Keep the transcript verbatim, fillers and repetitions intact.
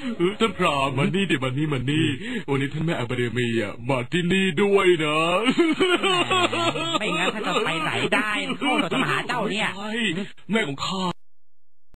ท่านพรามมานี่เดี๋ยวมานี่มานี่วันนี้ท่านแม่อับเดมีอ่ะมาที่นี่ด้วยนะไม่งั้นท่านจะไปไหนได้เข้าจะมาหาเจ้าเนี่ยแม่ของข้า